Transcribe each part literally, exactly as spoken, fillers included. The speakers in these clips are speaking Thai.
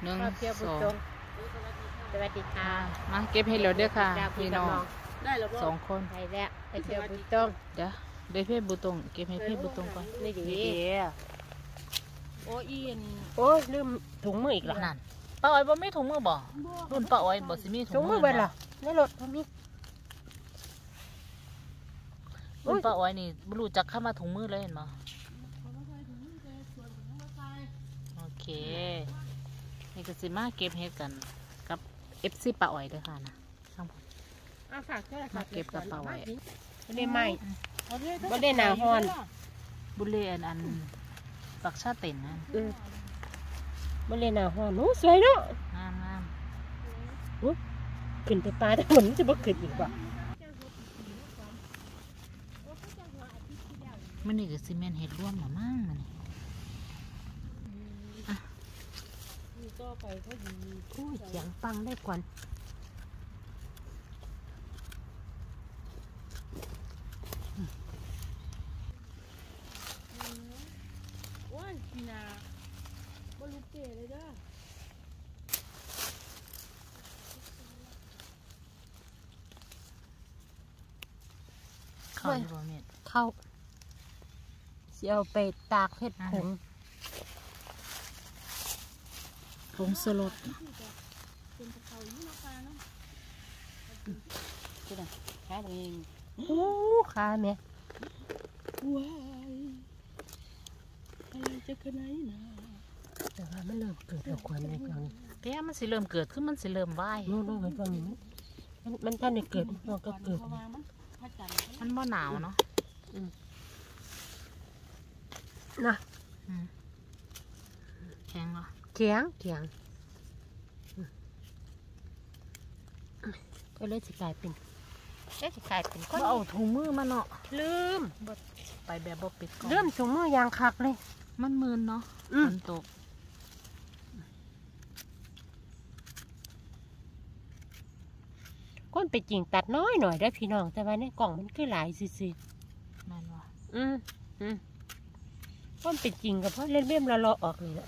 หนึ่งสองสวัสดีค่ะมาเก็บให้เราด้วยค่ะพี่น้องสองคนไปแล้วไปเที่ยวบุตงเดี๋ยวได้เพชรบุตงเก็บให้เพชรบุตงก่อนนี่ดีโอ้อีนโอ้ลืมถุงมืออีกแล้วนั่นป้าอ้อยบ่มีถุงมือบ่รุ่นป้าอ้อยบ่สิมีถุงมือเวลาในรถบ่มีรุ่นป้าอ้อยนี่บ่รู้จักเข้ามาถุงมือเลยเห็นบ่โอเคนี่ก็สิมาเก็บเห็ดกันกับ เอฟ ซี ป้าอ้อยเด้อค่ะนะมาเก็บกับป้าอ้อยบ่ได้ไม้บ่ได้หน้าฮ้อนบุเรอันอันปักชาเต็นนะอือบ่ได้หน้าฮ้อนโอ้สวยเนาะงามๆโอ้ขึ้นแต่ปลาแต่ฝนจะบ่ขึ้นอีกบ่มันนี่ก็ซีเมนต์เห็ดร่วมหรือมั่งมันนี่อ่ะต่อไปเขาดีอุ้ยเสียงปังได้ก่อนโอ้ยพี่นาบ่ลุกเตะเลยเด้อเข้าอยู่บ่เม็ดเข้าเสียวไปตากเห็ดผงผงสลดขาเองโอ้ขาแม่ว้ายอะไรจะขนาดนี้นะแต่ว่ามันเริ่มเกิดแล้วควันในกลางเปี้ยมันสิเริ่มเกิดขึ้นมันสิเริ่มไหวโน่นโน่นตรงนี้มันมันท่านได้เกิดมันก็เกิดมันบ่หนาวเนาะนะแข็งเหรอแข็งแข็งก็เลยสิกลายเป็นเลยสิกลายเป็นก็เอาถุงมือมาเนาะลืมไปแบบบ่ปิดก่อนลืมถุงมือยางคักเลยมันมืนเนาะฝนตกก้นไปจริงตัดน้อยหน่อยได้พี่น้องแต่ว่าในกล่องมันคือหลายซื่อๆนั่นวะอืมอืมก้นไปจริงกับเพราะเล่นเบี้ยมละเลาะออกเลยนะ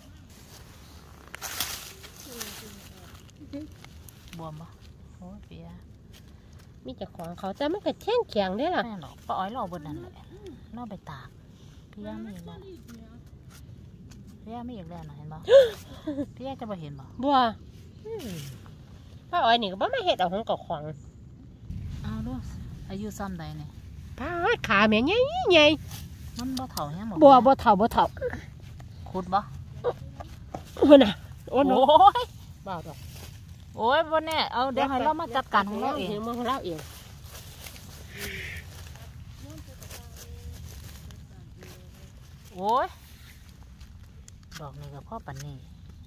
บวมปะโอ้เปียมีแต่ของเขาแต่มันก็แข็งแข็งได้หรอไม่หรอกป้าอ้อยเราบนนั้นเลยเราไปตากพี่ย่าไม่อีกแล้วพี่ย่าไม่อีกแล้วนะเห็นปะพี่ย่าจะมาเห็นปะบัวป้าอ้อยนี่ก็บ่มาเห็ดเอาของกับของเอาด้วยอายุซ้ำใดเนี่ยป้าขาแม่ใหญ่ใหญ่มันบ่เถ่าแห้งบ่บัวบ่เถ่าบ่เถ่าขุดบ่โอ้น่ะโอ้โหบ้าบ่โอ้ยบ่แน่เอาเดี๋ยวให้เรามาจัดการของเราเองมาของเราเองโอ้ยดอกนี่กับพ่อปันนี่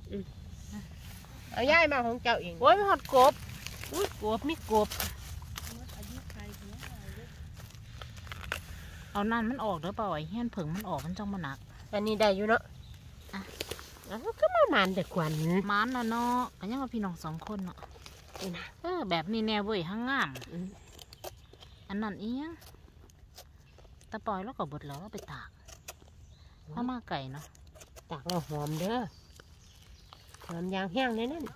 เอาย่ายมาของเจ้าเองโอ้ยมีหอดกบอุ้ยกบมีกบเอานั่นมันออกเด้อเปล่าไอ้เหี้ยนผึ่งมันออกมันจังมันหนักอันนี้ได้อยู่เนาะอ่ะแล้วก็มาหมันแต่กวนหมันนะเนาะกันยังว่าพี่น้องสองคนเนาะเออแบบนี้แนวเว้ยห้างงามอันนั้นเอียงตะปอยแล้วก็บดแล้วไปตากถ้ามาไก่เนาะตากเราหอมเด้อหอมยางแห้งเลยนั่น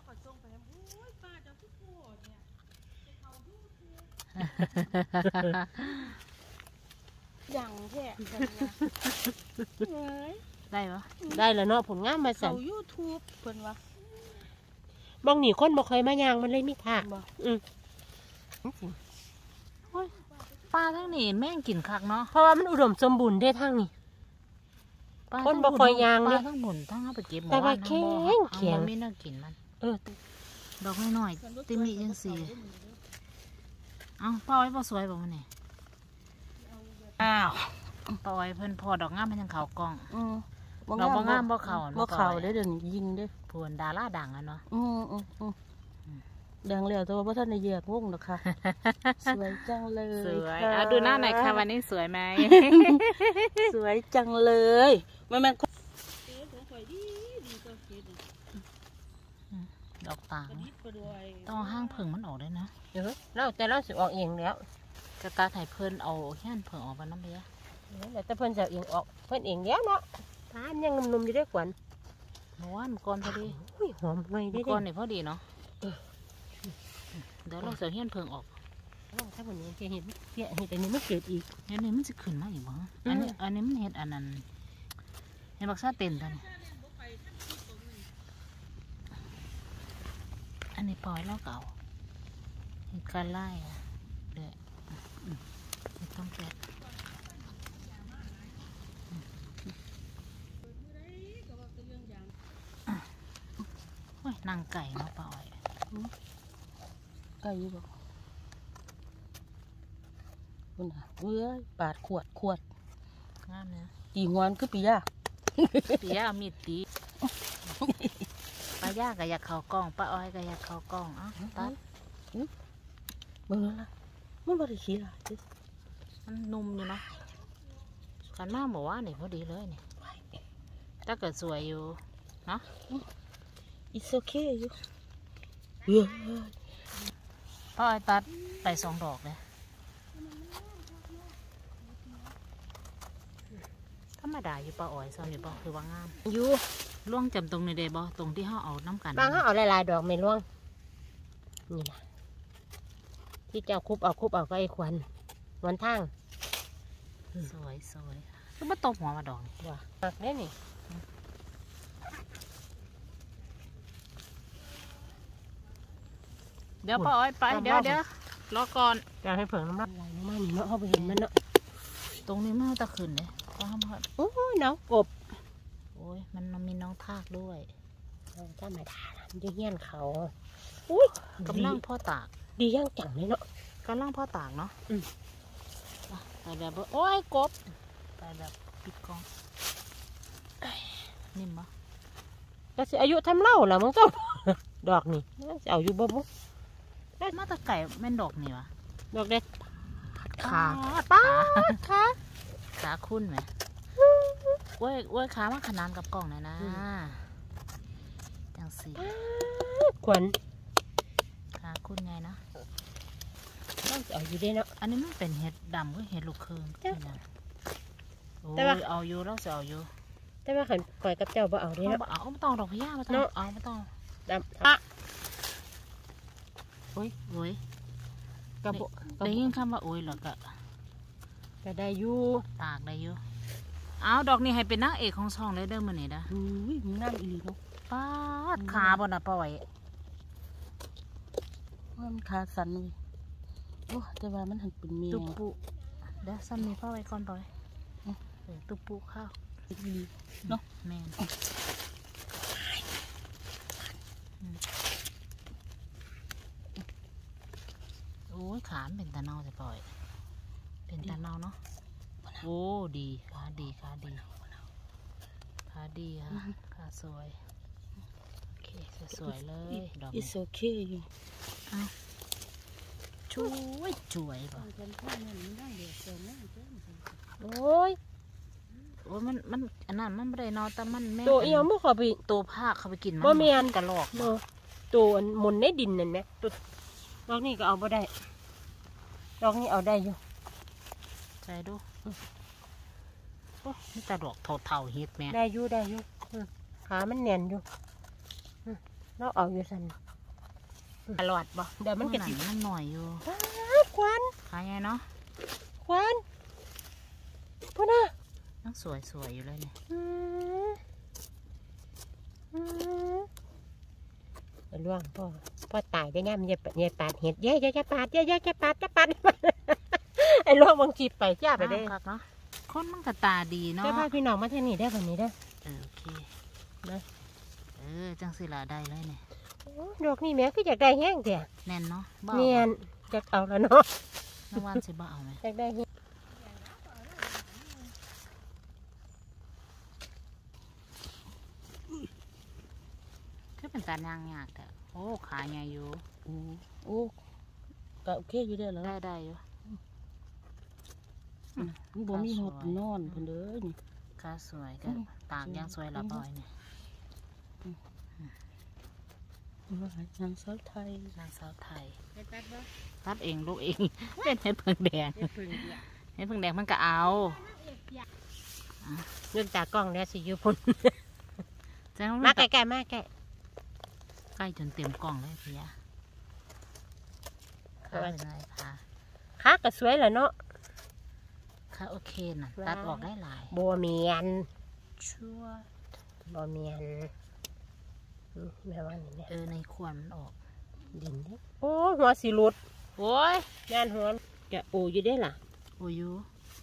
อย่างแท้ได้ปะได้แล้วเนาะผลงานมาสั่งเขายูทูบเพิ่นวะบางหนีคนบอกเคยมายางมันเลยไม่ทากอืมปลาทั้งนี้แม่งกินคักเนาะเพราะว่ามันอุดมสมบูรณ์ได้ทั้งนี้คนบอกเคยยางเนี่ยทั้งบุญทั้งเอาไปเก็บหมแต่ว่าแข็งแข็งไม่น่ากินมันเออดอกน้อยๆติมียังสีเอาป้าไว้ป้าสวยแบบนี้อ้าวป้าไว้เพิ่นพอดอกงามมันยังเขากล้องดอกบ่งามบ่เขาบ่เขาได้เดี๋ยวยิงด้วยพวนดาราดังอ่ะเนาะอืมอืมอืมดังแล้วแต่ว่าท่านในเยือกงงนะคะสวยจังเลยสวยเอาดูหน้าหน่อยค่ะวันนี้สวยไหมสวยจังเลยมันมันดอกตาต้องห้างเพิ่งมันออกได้นะเดี๋ยวเราแต่เราสิออกเองแล้วกระตาไถ่เพิ่นเอาแค่นเพิ่งออกมาน้ำเบี้ยแต่เพิ่นจะเองออกเพิ่นเองแล้วเนาะทานยังนุ่มๆอยู่ได้กวนเมื่อวานก่อนพอดีอุ้ยหอมไว้ได้เมื่อเด้ก่อนนี่พอดีเนาะเดี๋ยวเราเสียเฮียนเพิงออกถ้าวันนี้จะเห็นเสียเห็ดอันนี้ไม่เกิดอีกเดี๋ยวนี้มันจะขึ้นมาอีกบ่ฮะอันนี้อันนี้มันเห็ดอันนั้นเห็ดบักซาเต็นทันอันนี้ปล่อยแล้วเก่าเห็ดกระไล่อะเด้ออืมเห็ดต้มแซ่บโอ้ยนางไก่เนาะปล่อยไก่อยู่บ่คุณน่ะเว้ยปาดขวดขวดงามเนี่ยตีงวนคือปียาปียามีดตีป้าย่าก็อยากเข้ากล้องป้าอ้อยก็อยากเข้ากล้องเอ้าตัดเบิ่งแล้วล่ะมันบ่ได้ขี้หลายเด้มันนุ่มอยู่เนาะขันมาบอกว่านี่พอดีเลยนี่ถ้าเกิดสวยอยู่เนาะ It's okay อยู่เว้ยป้าอ้อยตัดไปสองดอกเลยธรรมดาอยู่ป้าอ้อยซ้ำอยู่ป้าคือว่างามอยู่ล่วงจำตรงในเดบอตรงที่เขาเอาน้ำกันบางเขาเอาหลายๆดอกไม่ร่วงนี่นะที่เจ้าคุบเอาคุบเอาก็ไอ้ควันวันทางสวยสวยคือมาตบหัวมาดอกนี่ว่ะหักได้นี่เดี๋ยวป้าอ้อยไปเดี๋ยวเดี๋ยวรอก่อนอยากให้เผิงน้ำลายไหลลงมานี่เนาะเขาไปเห็นมันเนาะตรงนี้มันตะขึ้นเลยก็ห้ามพลาดโอ้ยน้องกบโอ้ยมันมีน้องทากด้วยเอาธรรมดาล่ะมันจะเหี้ยนเขาอุ้ยกำลังพ่อตากดีย่างจังเลยเนาะกำลังพ่อตากเนาะอืมไปแบบว่าโอ้ยกบไปแบบปิดกล้องนิ่มปะก็สิอายุทำเล่าล่ะมึงต้อง ดอกนี่จะเอาอยู่บ่บุมาตะไก่แม่นดอกนี่วะดอกเด็ดขาป้าขาขาคุ้นไหมเว้ยเว้ยขามาขนานกับกล้องหน่อยนะจังสีขวัญขาคุ้นไงนะต้องเอาอยู่ได้เนาะอันนี้มันเป็นเห็ดดำก็เห็ดลูกเคืองจ้ะนี่นะโอ้แต่ว่ายเอาอยู่เราจะเอาอยู่แต่ว่าขันก่อยกับเจ้าบ่เอาได้เอาเนาะบ่เอาไม่ต้องดอกพญาไม่ต้องเนาะเอาไม่ต้องดำอ่ะโอ้ยโอ้ยกระโบกระได้โบยินคำว่าโอ้ยเหรอก็ก็ได้อยู่ตากได้อยู่เอาดอกนี้ให้เป็นนางเอกของช่องเลยเด้อมื้อนี้นะอุ้ยมันงามอีหลีเนาะป้าดขาบ่น่ะป้าไว้ว่ามันขาสั่นเลยโอ้แต่ว่ามันหันเป็นเมียตุปุเดี๋ยวซ้ำนี้ป้าไว้ก่อนป้าไว้เออตุปุข้าวอีหลีเนาะแม่นอืมโอ้ยขามันเป็นตาเนาจะปล่อย เป็นตาเนาเนาะโอ้ดีขาดีขาดีขาดีค่ะขาสวยโอเคสวยๆเลยดอกอินี้สโอเคอยู่ช่วยช่วยป่ะโอ้ยโอ้ยมันมันอันนั้นมันไม่ได้เนอนแต่มันแม่ตัวเอียงบ่เข้าไปตัวภาคเขาไปกินมันบ่แม่นกระลอกเนาะตัวอันหมุนในดินนั่นไหมตัวดอกนี้ก็เอาบ่ได้ดอกนี้เอาได้อยู่ใจดูโอ้นี่ตาดอกเท่าๆเฮ็ดแม่ได้อยู่ได้อยู่อืมขามันแน่นอยู่อืมเราเอาอยู่สั่นตลอดบ่เดี๋ยวมันกระติมันหน่อยอยู่ควันขายไงเนาะควันพ่อน่ะยังสวยสวยอยู่เลยเนี่ยอืมอืมไปล่วงพ่อพ่อตายได้ไงมันอย่าอย่าปาดเห็ดเย้อย่าอย่าปาดเย้อย่าอย่าปาดอย่าปาด ไอ้ล่วงบางทีไปจ้าไปได้คักเนาะคนมันก็ตาดีเนาะเจ้าพาพี่น้องมาทางนี้ได้แบบนี้ได้เออโอเคนะเออจังสิละได้เลยเนี่ยโอ้ดอกนี่แม่คืออยากได้แห้งเดียแน่นเนาะบ่เนียนอยากเอาแล้วเนาะน้ำวันสิบ่เอาไหมอยากได้แห้งคือเป็นตายางยากแต่โอ้ขาใหญ่อยู่โอ้โอ้ก็โอเคอยู่ได้แล้วได้ได้อยู่มันบ่มีหดนอนเพิ่นเด้อนี่ขาสวยก็ตากยางสวยละบ่อยเนี่ยนางสาวไทยนางสาวไทยไปตัดบ่ตัดเองลูกเอง เป็นเห็ดเพิ่งแดงเฮ็ดพึ่งเดียวเห็ดเพิ่งแดงมันก็เอาเรื่องตากล้องแล้วสิอยู่พุ่นแจ้งมาใกล้ๆมาใกล้ใกล้จนเต็มกล่องเลยพี่ยาขาเป็นไงคะขาก็สวยแล้วเนาะขาโอเคน่ะตัดออกได้หลายบัวเมียนชั่วบัวเมียนอืมแม่ว่านี่เนี่ยเออในควรมันออกดินเด้โอ้หัวสีหลุดโอ้ยงานหัวจะโออยู่ได้ล่ะโอ้ย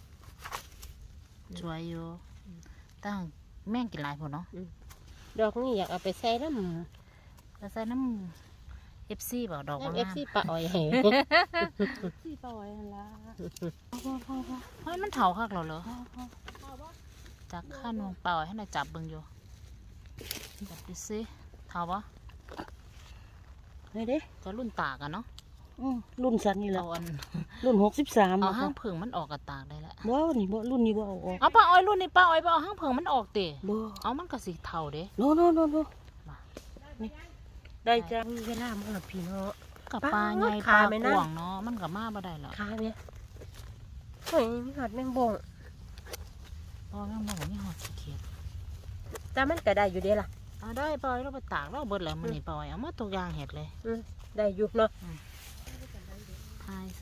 สวยอยู่ตั้งแม่งกินหลายพอเนาะดอกนี้อยากเอาไปใส่น้ำแล้วใส่น้ำเอฟซีเปล่าดอกน้ำบางเอฟงามซีปลาอ้อยให้สี่ปล่อยหั่นละพอพอพอพอเฮ้ยมันเถาคักเราเหรอพอพอจากขั้นวงเปล่าให้นายจับเบิ่งอยู่จับดูสิเถาปะนี่เด้ก็รุ่นตากันเนาะอืมรุ่นสันนี่แหละเอาอันรุ่นหกสิบสามเอานะห้าคะงเพิงมันออกกับตากได้แล้วบ่นี่บ่รุ่นนี้บ่เอาออกเอาป้าอ้อยรุ่นนี้ป้าอ้อยป้าเอาห้างเพิงมันออกเตะบ่เอามันก็สีเทาเด้โนโนโนโนมาได้จ้ะมีเวลามั้งล่ะพี่เนาะกับปลาไงปปลาลาไหมกนะวางเนาะมันกับมาบ่ได้หรอกขาเนี่ยเฮ้ยมีหอดแมงบงเพราะแม่งบอกว่ามีหอดขี้เกียจแต่มันก็ได้อยู่เด้ล่ะเอาได้ป้าอ้อยเราไปตากเราเบิดแล้วมันนี่ป้าอ้อยเอามาตัวอย่างเห็ดเลยอืมได้อยู่เนาะทายสั่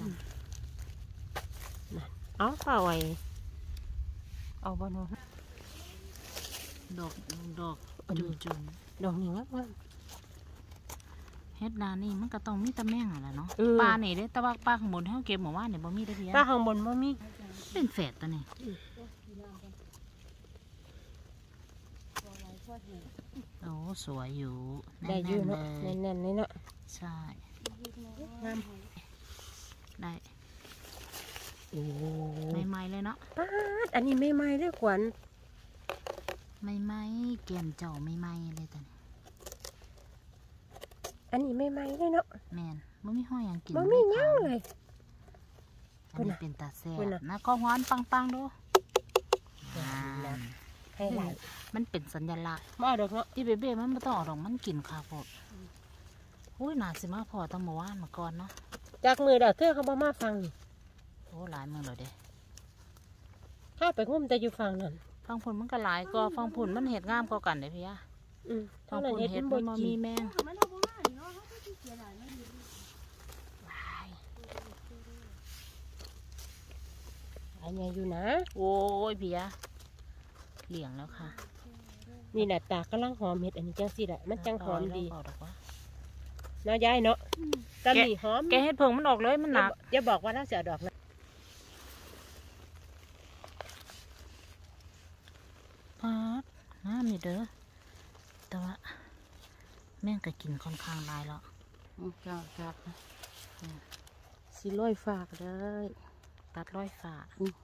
เอาปลาอ้อยเอาบ่เนาะดอกดอกจุ่มจุ่มดอกนี้งามเฮ็ดนานี่มันก็ต้องมีตะแม่งอะไรเนาะอืมปลานี่เด้แต่ว่าปลาข้างบนที่เขาเก็บหมู่บ้านเนี่ยบ่มีได้เพียปลาข้างบนบ่มีเป็นแฝดตัวนี้โอ้สวยอยู่ได้อยู่แน่นๆเลเนาะยแน่นๆเลยเนาะใช่งามได้โอ้ใหม่ๆเลยเนาะปาดอันนี้ไม่ไหม้เลยขวัญใหม่ๆเกี่ยมเจ้าใหม่ๆเลยตัวนี้อันนี้ไม่ไหม้เลยเนาะแม่นบ่มีห้อยหยังกินบ่มีหยังเลยอันนี้เป็นตาแซ่บพุ่นน่ะนะก็ฮ้อนปังๆดูอ่าอ่าให้ไหลมันเป็นสัญลักษณ์มาดอกเนาะอีเบเบ้มันไม่ต้องออกดอกมันกินค่ะพดอุ้ยหนาสิมาพอตั้งเมื่อวานมาก่อนเนาะจากมือเด้อเธอเขาบ่มาฟังนี่โอ้หลายมือเลยเด้ถ้าไปงุ่มแต่อยู่ฟังนั่นฟังผุนมันก็หลายก็ฟังผุนมันเห็ดงามกว่ากันเด้พี่ยะอืมฟัเท่าง นั้นผุนเฮ็ดเห็ดมันมันบ่บ่กิมีนแมงมันเอาบ่มาเนาะเขาก็สิเสียดายมันอยู่อันนี้อยู่นะโอ้ยพี่ยะเหลี่ยงแล้วค่ะนี่น่ะตากำลังหอมเห็ดอันนี้จังสิแหละมันจังหอมดีเาดอกวะเนาะยายเนาะตอนนี้หอมแกเห็ดเพิงมันออกเลยมันหนักอย่าบอกว่าเราจะเอาดอกนะพาดน้ำนี่เด้อแต่ว่าแม่งก็กินค่อนข้างหลายแล้วอืมจ้าจ้าสิร้อยฝากได้ตัดร้อยฝ่าอืม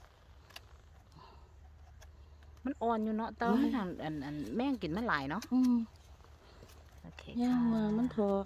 มันอ่อนอยู่เนาะแต่ว่ามันอันอันอันแม่งกินมันหลายเนาะอืมโอเคย่างค่ะมามันเถอะ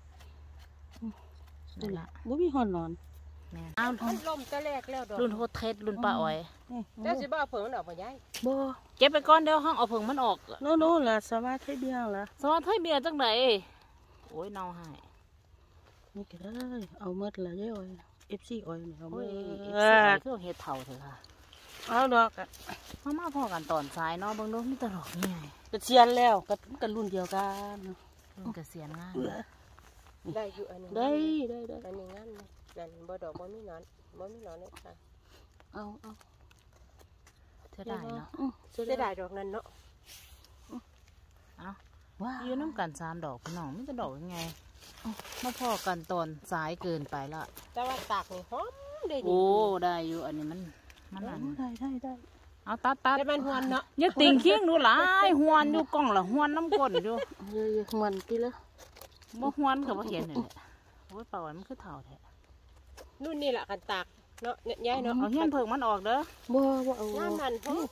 นั่นละบ่มีหอนนอนแม่นอ้าวมันลมจะแรกแล้วดอกรุ่นโฮเทสรุ่นป้าอ้อยนี่เจ้าสิบ่เอาเผิงดอกบ่ยายบ่เก็บไปก่อนเดี๋ยวห้องเอาเพิงมันออกโนโน่ล่ะสวัสดีเบียงล่ะสวัสดีเบียร์จังไหนโอ้ยเน่าหายนี่ก็ได้เอาหมดละยายอ้อย เอฟ ซี อ้อยนี่เอาหมโอ้ดยเอเสีอยเครื่องเฮ็ดเถ่าเถอะค่ะเอาดอกอะมามาพอกันตอนซ้ายเนาะเบิ่งดูมีแตลอกนี่ไงกระเชียนแล้วก็กันรุ่นเดียวกันมันเกษียณงานได้อยู่อันนี้ได้ได้ได้อันนี้งามเลยนั่นบ่ดอกบ่มีหนอนบ่มีหนอนเลยค่ะเอาเอาเธอได้เนาะอืมเสียดายดอกนั้นเนาะเอ้าว้าอยู่น้ำกันสามดอกพี่น้องมันจะดอกยังไงมาพอกันตอนซ้ายเกินไปละแต่ว่าตากนี่หอมได้ดีโอ้ได้อยู่อันนี้มันมันอันได้ได้ได้เอาตัดตัดแต่มันหวนเนาะอย่าติ่งเคียงดูหลายหวนอยู่กล่องละหวนน้ำก้นอยู่เยอะๆมันตีละบ่หวนกับบ่เห็นนี่แหละโอ้ยเป่ามันคือเถ่าแท้นู่นนี่แหละกันตากเนาะเนี่ยยายเนาะเอาเฮียนเพิงมันออกเด้อบ่บ่เอางามนั่นหอม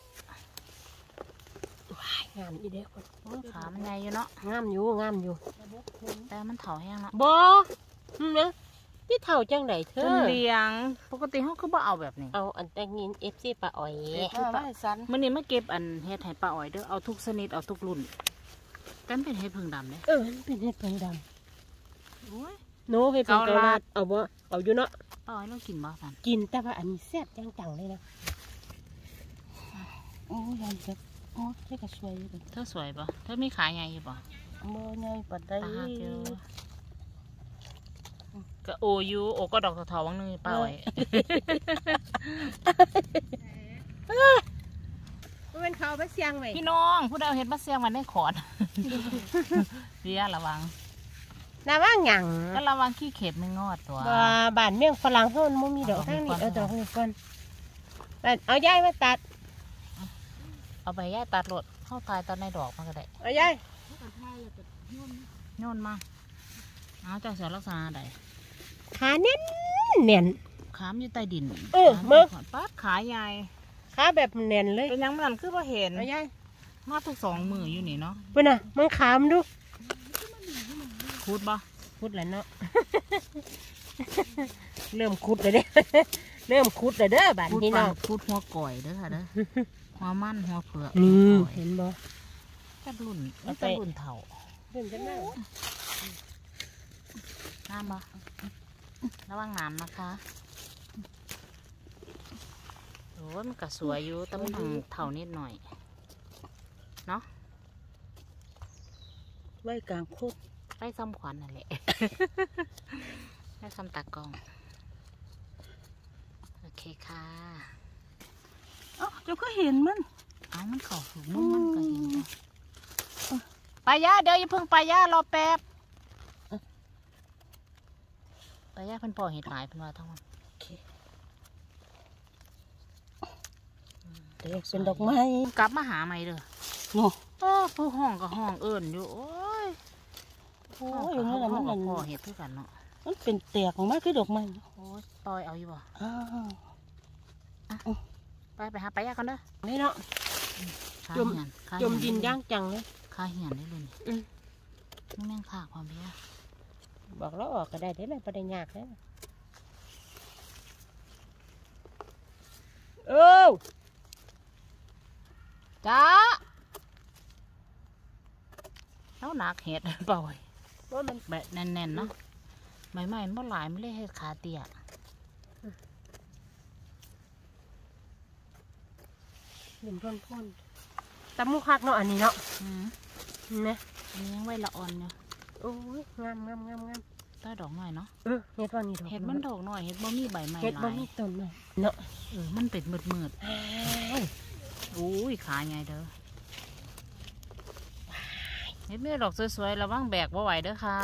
ว้ายงามอีเด้อคนโอ้ยขามันใหญ่อยู่เนาะงามอยู่งามอยู่แต่มันเถ่าแห้งเนาะบ่อืมเนาะที่เท่าจังไดเธจอนเลี้ยงปกติเขาคือบ่เอาแบบนี้เอาอันแต่งนี้ เอฟ ซี ปลาอ้อยเออไว้สันมื้อนี้มาเก็บอันเฮ็ดให้ป้าอ้อยเด้อเอาทุกชนิดเอาทุกรุ่นกันเป็นเฮ็ดเพิงดำเด้เออมันเป็นเห็ดเพิงดโอ้ยำโน้เห็ดเพิงเกาเกาลัลัดดเอาบ่เอาอยู่เนาะป้าอ้อยเรากินบ่กันกินแต่ว่าอันนี้แซ่บจังจังเลยนะโอ้ยยันจะโอ้ใช่ก็สวยอยู่ดิเธอสวยปะเธอมีขาใหญ่อยู่ปะบ่ใหญ่ปานใดตาหักอยู่ก็โอยูโอก็ดอกเถาๆวังหนึงเปล่าไอ้มันเป็นเขาไปเสียงไว้พี่น้องผู้ใดเอาเห็ดมาเสียงมันได้ขอน เสียระวังน้าว่างหยังก็ระวังขี้เข็ดไม่งอดตัวบ่บ้านเมี่ยงฝรั่งเฮามันบ่มีดอกทางนี้เอาดอกนี้ก่อนเอายายมาตัดเอาไปย่ายตัดรถเข้าตายตอนในดอกมันก็ได้เอายายโยนมาเอาจากเสียลักษณะใดขาเน้นเน่นขามอยู่ใต้ดินเออมึงปัดขาใหญ่ขาแบบเน่นเลยเป็นหยังมันคือว่าเห็นเอายายมาทุกสองมืออยู่นี่เนาะเพิ่นน่ะมันขามดูพูดบ่ขุดแล้วเนาะ เริ่มขุดเลยเด้ เริ่มขุดเลยเด้อบ้านพูดนี้ปัเนาะพูดหัวก่อยเด้อค่ะเด้อ หัวมันหัวเผือกนี่หัวก่อยเห็นบ่จับรุ่นเอาไปจับรุ่นเถ่าเริ่มจะน่าน้ำบ่ระวังน้ำนะคะโอ้ยมันก็สวยอยู่แต่มันต้องเถ่านิดหน่อยเนาะไว้กลางโคตรไปซ้ำขวัญนั่นแหละ ไปซ้ำตากล้องโอเคค่ะเอ้าเจ้าก็เห็นมันเอามันเข่าถูกมุ้งมันก็เห็นจ้ะไปย่าเดี๋ยวอย่าเพิ่งไปย่ารอแป๊บไปย่าเพิ่นพอเห็ดหลายเพิ่นว่าทั้งวันเด็กเป็นดอกไม้กลับมาหาใหม่เด้อเนาะโอ้ผู้ห้องก็ห้องเอิ้นอยู่โอ้ยโอ้ห้องยก็อย่างห้นี้องแหละห้มัอน งนั่นก็พอเห็ดคือกันเนาะมันเป็นแตกของมันคือดอกไม้โอ้ยปล่อยเอาอยู่บ่อ้าวไปไปหาไปย่ากันเด้อนี่เนาะขาจมเหียนขาจมเหีดิยนย่างจังเลยขาเหียนได้เลยนี่อืมนี่แม่งขากความเพียบอกเราออกก็ได้เด้อเลยบ่ได้ยากเด้อเอ้าจ้าแล้วหนักเห็ด ปล่อยว่ามันแบบแน่นๆเนาะใหม่ๆมันบ่หลายไม่เลยเห็ดขาเตี้ยดินพ่นพ่นตะมุคักเนาะอันนี้เนาะอืมเห็นไหมอันนี้ยังไว้ละอ่อนอยู่โอ้ยงามงามงามงามใต้ดอกหน่อยเนาะเออเห็ดว่านี่ดอกเห็ดมันดอกหน่อยเห็ดบ่มีใบไม้เห็ดหบ่ลายมีต้นเลยเนาะเออมันเป็นมืดมืดๆโอ้ยขาใหญ่เด้อเห็ดมีแต่ดอกสวยๆระวังแบกบ่ไหวเด้อค่ะ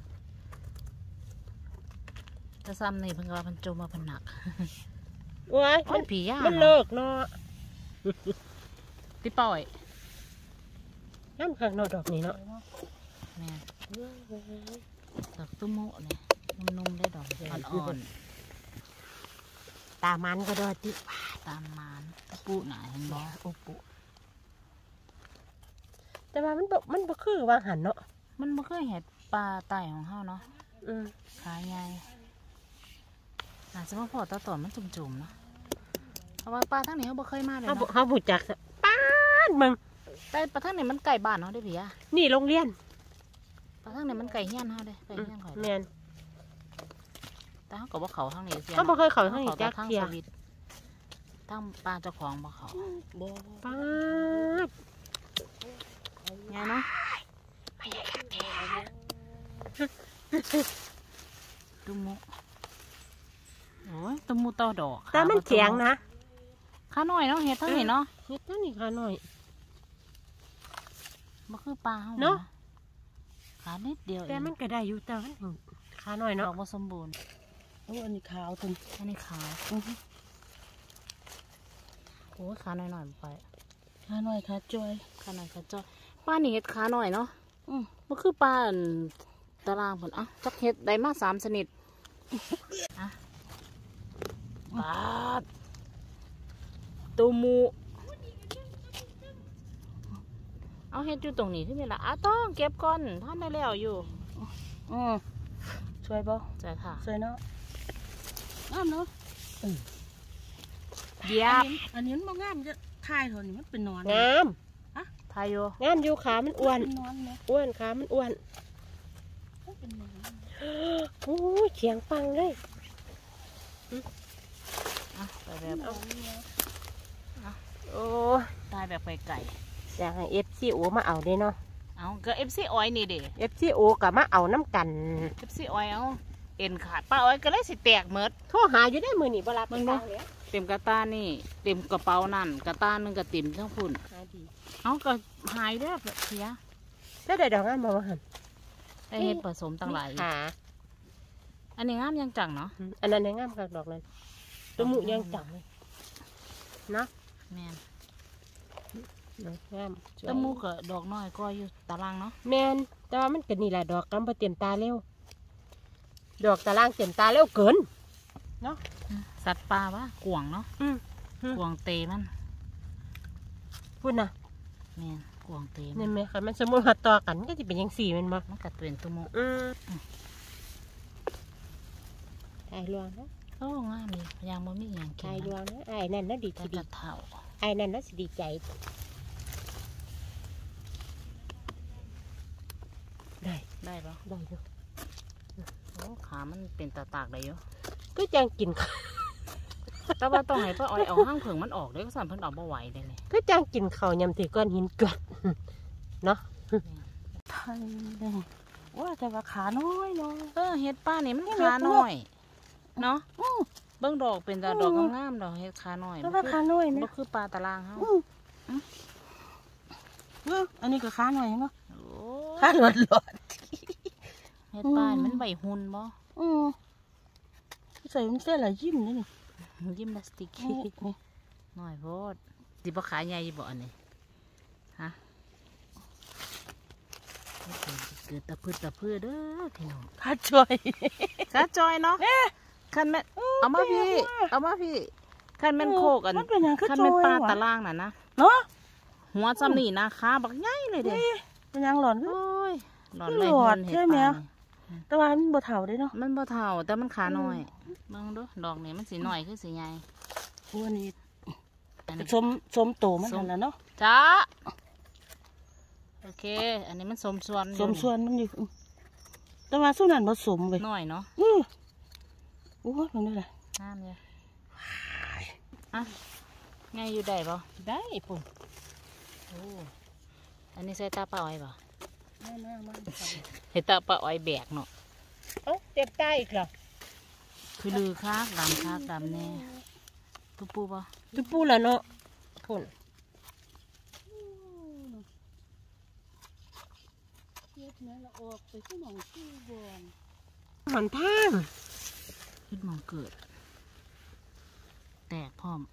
จะซ้ำนี่เพิ่งว่าเพิ่นจมมาเพิ่นหนักว้ายโอ้มัยนผีย่ามันเนาะเลิกเนาะติปล่อยน้ำข้างเนาะดอกนี้เนาะแม่ดอกตุ้มโมะเนี่ยนุ่มๆได้ดอกอ่อนตามันก็ดอติๆตามมานปูหนาเห็นบ่โอ้ปุแต่ว่ามันบ่มันบ่คือว่าหันเนาะมันบ่เคยเห็ดปลาไต่ของเฮาเนาะอืมขาใหญ่อาจจะมาพอตาต่อนมันจุ่มๆเนาะเพราะว่าปลาทั้งนี้เขาบ่เคยมาเลยเขาบ่เนาะเขาบุจักซะป้านมึงแต่ปลาทั้งนี้มันไก่บ้านเนาะได้อพี่อะนี่โรงเรียนปลาทั้งนี้มันไก่เฮี้ยนเฮาเด้ไก่อืมเฮี้ยนข่อยแมนแต่เขาก็บ่เขาทางนี้เสียเขาบ่เคยเข้าทางนี้เขาจัแต่กทางเที่ยสวิตทางปลาเจ้าของบ่เขาบ่ป้าดไงเนาะตุ้มโมะโอ้ยตุ้มโมต่อดอกแต่มันเสียงนะขาหน่อยเนาะเห็ดทั้งนี้เนาะเฮ็ดนั่นนี่ค่ะหน่อยบ่คือปลาเฮาเนาะขานิดเดียวเอแต่งมันก็ได้อยู่แต่มันขาหน่อยดเนาะอกบ่สมบูรณ์โอ้อันนี้ขาวตุนอันนี้ขาวโอ้ยขาหน่อยหน่อยๆไปขาหน่อยขาจอยขาหน่อยขาจ้อยป้านี่เห็ดขาหน่อยเนาะอืมมันคือปลาอั่นตารางผลอ่ะจักเห็ดได้มาสามชนิดอ่ะปลาตูมูเอาเห็ดอยู่ตรงนี้ที่นี่ละอ่ะต้องเก็บก่อนท่านได้แล้วอยู่อืมสวยบ่ใช่ค่ะสวยเนาะงามเนาะเหยียบอันนี้มันบ่งามจะทายเท่านี้มันเป็นนอนงามทายโยงามอยู่ขามันอ้วนเป็นนอนเนาะอ้วนขามันอ้วนมันเป็นนอนโอ้ยเสียงฟังเลยอ่ะไปแบบโอ้ยตายแบบไก่ไก่สอยากให้เอฟซีโอมาเอาได้เนาะเอาก็เอฟซีออยนี่เด้เอฟซีโอกับมาเอาน้ำกันเอฟซีออยเอาเอ็นขาดป้าออยก็เลยสิแตกเมดโทรหาอยู่ได้มือนี่เวลามึงดู เต็มกระตานี่เต็มกระเป๋านั่นกระตาหนึงกระติ่มทั้งพุ่นหาดีเอาก็หายเด้อเสียแล้วได้ดอกงามมาว่าหันได้เห็ดผสมตั้งหลายขาอันนี้งามยังจังเนาะอันนั้นงามกับดอกนั้นตัวหมูยังจังเลยเนาะแม่นงามแตะมูกก็ดอกน้อยก็อยู่ตารางเนาะแมนแต่ว่ามันก็นี่แหละดอกกำปเต็มตาเร็วดอกตารางเต็มตาเร็วเกินเนาะสัตว์ป่าวะกวางเนาะอืมกวางเตมันพูดนะแม่นกวางเตมันี่นไหมคะมันสมมติว่าต่อกันก็จะเป็นยังสี่แมันบ่มันกัดเป็นตุโมอืมไอ้ลวงนะโอ้งามนี่ยังบ่มีอย่างกิไอ้นลวงนะไอ้นั่นน่ะดีจะทีดีกระเท่าไอ้นั่นน่ะสิดีใจได้ได้ปะได้อยู่โอ้ขามันเป็นตาตากได้อยู่ก็จังกินข้าวแต่ว่าต้องให้ป้าออยเอาห้างเผิงมันออกเด้อก็สั่นเพิ่นเอาบ่ไหวได้เลยก็จังกินข้าวยำถือก้อนหินเกิดเนาะไทยเลยว่าแต่ว่าขาน้อยเนาะเออเฮ็ดป้านี่มันนี่ขาเฮ็ดน้อยเนาะอือเบิ่งดอกเป็นตาดอกงามๆดอกเฮ็ดขาน้อยแต่บ่ว่าคือขาน้อยนะบ่คือปลาตารางเฮาอือเอออันนี้ก็ขาหน่อยเนาะโอ้ขาหลอดหลอดเฮ็ดป้านี่มันใบหุ่นบ่อือใส่มันเส้นละยิ้มนี่นี่ยิมนาสติกนี่นี่น้อยโพดสิบ่ขาใหญ่บ่อันนี้ฮะเกิดตะพืดตะพืดเด้อพี่น้องขาช่วยกระจอยเนาะคันแม่นเอามาพี่ เอามาพี่คันแม่นโคกอันมันเป็นหยังคือคันจอแม่นยปลาว่ะตะล่างน่ะนะเนาะหัวซ้ำนี่นะขาบักใหญ่เลยเด้นี่มันยังหลอนโอ้ยหลอนคือเลยหลอดหุ่นเห็ดใช่ไหมปลาอะ แต่ว่ามันบ่เฒ่าได้เนาะมันบ่เท่าแต่มันขาน้อยเบิ่งดูดอกนี่มันสิน้อยคือสิใหญ่โอ้อันนี้อันนี้สมสมโตมันนั่นแหละเนาะจ้าโอเค อันนี้มันสมส่วนอยู่สมส่วนมันอยู่อือแต่ว่าสู้นั่นบ่สมเว้ยน้อยเนาะอือโอ้ยมันนี่แหละงามเลยอ่ะไงอยู่ได้ป่ะได้ปุ่นโอ้อันนี้ใส่ตาปลาอ้อยป่ะมามามาเห็นตาปลาอ้อยแบกเนาะเอ้าเจ็บตาอีกเหรอคือลือคากดำคากดำแน่ตุ๊ปูป่ะจุปูแล้วเนาะพุ่นเฮ็ดแม่ละออกไปที่หนองชื่อบ่อนหอนทางขึ้นมองเกิด แตกพร้อม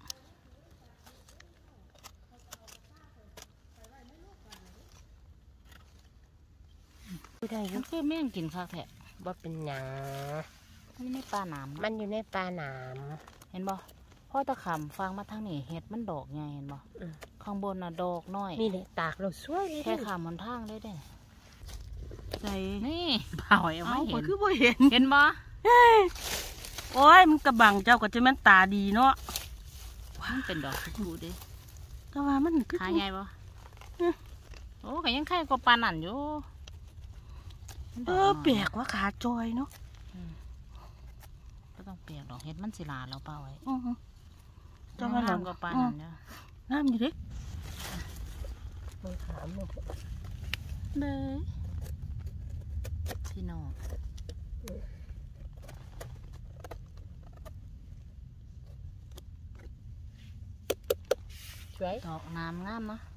ไม่ได้อมัยู่นคือแม่งกินคากแทะว่าเป็นหยังมันไม่ปลาหนามมันอยู่ในปลาหนามเห็นบ่พ่อตะขำฟังมาทางนี้เห็ดมันดอกไงเห็นบ่อืมข้างบนน่ะดอกน้อยนี่เลยตากเราสวยเลยแค่ขามบนทางเลยเด้ใส่นี่ปลาอ้อยเอาเอาไม่ข่เห็อยนคือบ่เห็นเห็นบ่โอ้ยมันกระบังเจ้าก็จะแม่นตาดีเนาะมันเป็นดอกชมพูเด้แต่ว่ามันคือขาใหญ่ปะโอ้ก็ยังไข่กว่าปลานั่นอยู่เออแปลกว่าขาจอยเนาะก็ต้องเปียกดอกเห็ดมันสิลาเราเปล่าไว้อือฮึจะมาทำกับปลานั่นเนาะน้ำอยู่เด้มันขามมันเลยพี่น้องสวยดอกน้ำงามเนาะ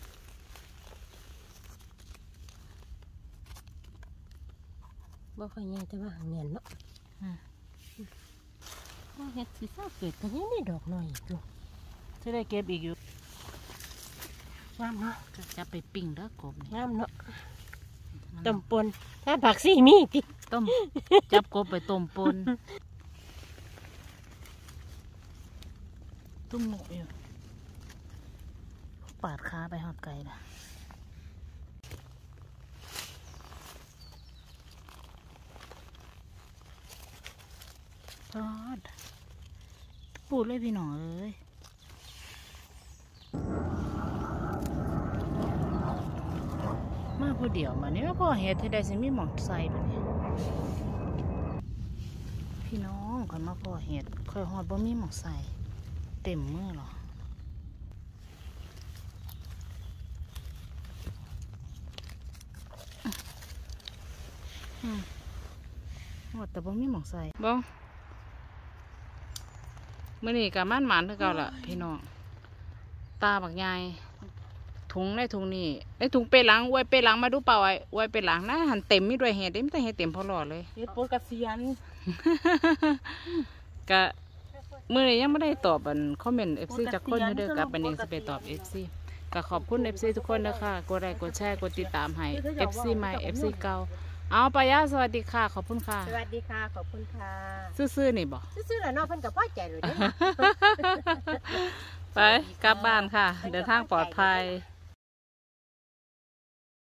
บ่ค่อยใหญ่แต่ว่าเนียนเนาะว่าเฮ็ดสีฟ้าเกิดกันยังได้ดอกหน่อยอยู่ที่ได้เก็บอีกอยู่งามเนาะก็จะไปปิ้งแล้วกบนี่งามเนาะมันต้มปนถ้าผักซี่มีติต้ม จับกบไปต้มปนตุ้มหมกอยู่ปาดขาไปหอดไก่ละทอดปูดเลยพี่หน่อเอ้ยมาผู้เดียวมานี่ว่าพ่อเฮ็ดที่ได้สิมีหมองใส่ปะเนี่ยพี่น้องก่อนมาพ่อเฮ็ดค่อยหอดบ่มีหมองใส่เต็มมือหรออืมหมดแต่บ่มีหมองใส่บ่มื้อนี้ก็มันหมานคือเก่าล่ะพี่น้องตาบักใหญ่ถุงในถุงนี้ในถุงเปหลังอวยเปหลังมาดูเปล่าไอ้อวยเปหลังนะหันเต็มมีด้วยเห็ดเต็มแต่เห็ดเต็มพอหลอดเลยเฮ็ดโปนกระเซียนก็มื้อนี้ยังไม่ได้ตอบอันคอมเมนต์ เอฟ ซี จากคนอยู่เด้อกับอันนี้สิไปตอบ เอฟ ซี ก็ขอบคุณ เอฟ ซี ทุกคนนะคะกดไลค์กดแชร์กดติดตามให้ เอฟ ซี ใหม่ เอฟ ซี เก่าเอาปายาสวัสดีค่ะขอบคุณค่ะสวัสดีค่ะขอบคุณค่ะซื่อๆนี่บ่ซื้อๆแล้วเนาะเพิ่นก็พอใจเลยเด้อไปกลับบ้านค่ะ เดินทางปลอดภัยย